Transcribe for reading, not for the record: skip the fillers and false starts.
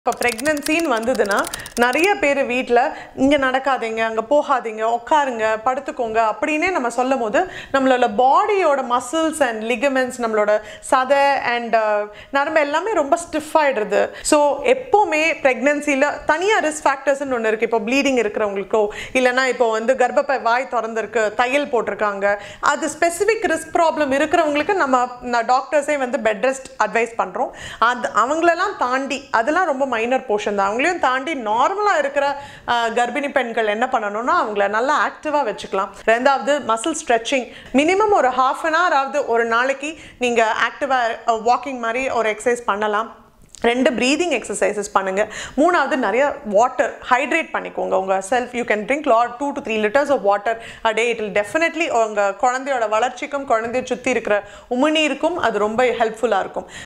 இப்போ ப்ரெக்னன்சின்னு வந்ததுன்னா நிறைய பேர் வீட்டில் இங்கே நடக்காதீங்க அங்கே போகாதீங்க உட்காருங்க படுத்துக்கோங்க அப்படின்னே நம்ம சொல்லும் போது நம்மளோட பாடியோட மசில்ஸ் அண்ட் லிகமெண்ட்ஸ் நம்மளோட சதை அண்ட் நரம்பு எல்லாமே ரொம்ப ஸ்டிஃப் ஆகிடுறது. ஸோ எப்போவுமே ப்ரெக்னன்சியில் தனியாக ரிஸ்க் ஃபேக்டர்ஸ்ன்னு ஒன்று இருக்குது. இப்போ ப்ளீடிங் இருக்கிறவங்களுக்கோ இல்லைனா இப்போ கர்ப்பப்பை வாய் திறந்திருக்கு தையல் போட்டிருக்காங்க, அது ஸ்பெசிஃபிக் ரிஸ்க் ப்ராப்ளம் இருக்கிறவங்களுக்கு நம்ம டாக்டர்ஸே பெட் ரெஸ்ட் அட்வைஸ் பண்ணுறோம். அவங்களெல்லாம் தாண்டி அதெல்லாம் ரொம்ப மைனர் போர்ஷன் தான். அவங்களையும் தாண்டி நார்மலாக இருக்கிற கர்ப்பிணி பெண்கள் என்ன பண்ணணும்னா அவங்கள நல்லா ஆக்டிவாக வச்சுக்கலாம். ரெண்டாவது மசில் ஸ்ட்ரெச்சிங், மினிமம் ஒரு ½ an hour ஆகுது ஒரு நாளைக்கு நீங்கள் ஆக்டிவாக வாக்கிங் மாதிரி ஒரு எக்ஸசைஸ் பண்ணலாம். 2 ப்ரீதிங் எக்ஸசைசஸ் பண்ணுங்கள். 3வது நிறைய வாட்டர் ஹைட்ரேட் பண்ணிக்கோங்க உங்கள் self. You can drink 2 to 3 liters of water a day. It will definitely உங்கள் குழந்தையோட வளர்ச்சிக்கும் குழந்தைய சுற்றி இருக்கிற உமிழ்நீருக்கும் அது ரொம்ப ஹெல்ப்ஃபுல்லாக இருக்கும்.